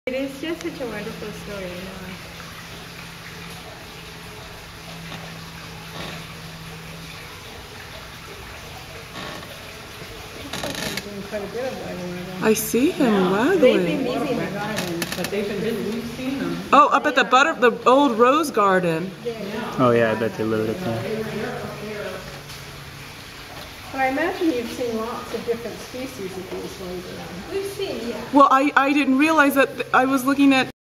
It is just such a wonderful story, you know. Quite a bit of waggling. I see him waggling. They've been using the garden, but we've seen them. Oh, up at the old rose garden. Oh yeah, I bet they lived up there. But I imagine you've seen lots of different species of these ones around. We've seen, yeah. Well, I didn't realize that I was looking at